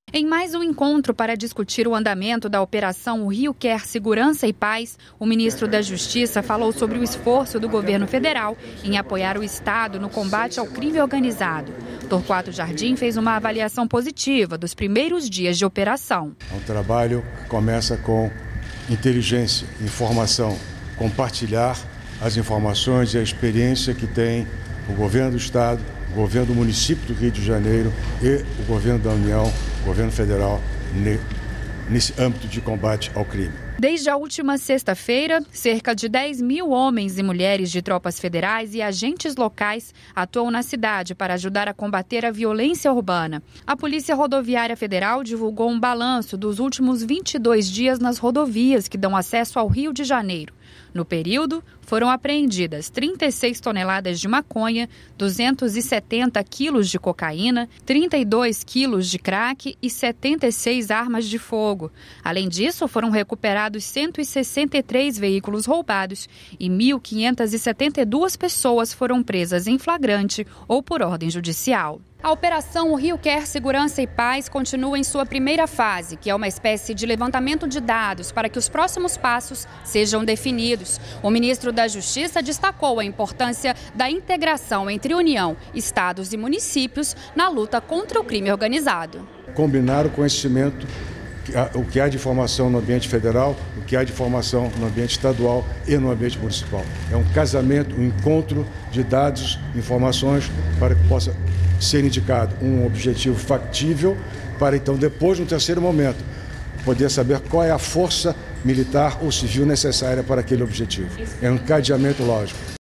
Em mais um encontro para discutir o andamento da Operação Rio Quer Segurança e Paz, o ministro da Justiça falou sobre o esforço do governo federal em apoiar o Estado no combate ao crime organizado. Torquato Jardim fez uma avaliação positiva dos primeiros dias de operação. É um trabalho que começa com inteligência, informação, compartilhar as informações e a experiência que tem o governo do Estado, o governo do município do Rio de Janeiro e o governo da União, o governo federal, nesse âmbito de combate ao crime. Desde a última sexta-feira, cerca de 10 mil homens e mulheres de tropas federais e agentes locais atuam na cidade para ajudar a combater a violência urbana. A Polícia Rodoviária Federal divulgou um balanço dos últimos 22 dias nas rodovias que dão acesso ao Rio de Janeiro. No período, foram apreendidas 36 toneladas de maconha, 270 quilos de cocaína, 32 quilos de crack e 76 armas de fogo. Além disso, foram recuperados 163 veículos roubados e 1.572 pessoas foram presas em flagrante ou por ordem judicial. A Operação Rio Quer Segurança e Paz continua em sua primeira fase, que é uma espécie de levantamento de dados para que os próximos passos sejam definidos. O ministro da Justiça destacou a importância da integração entre União, estados e municípios na luta contra o crime organizado. Combinar o conhecimento, o que há de informação no ambiente federal, o que há de informação no ambiente estadual e no ambiente municipal. É um casamento, um encontro de dados, informações para que possa ser indicado um objetivo factível para então depois, no terceiro momento, poder saber qual é a força militar ou civil necessária para aquele objetivo. É um encadeamento lógico.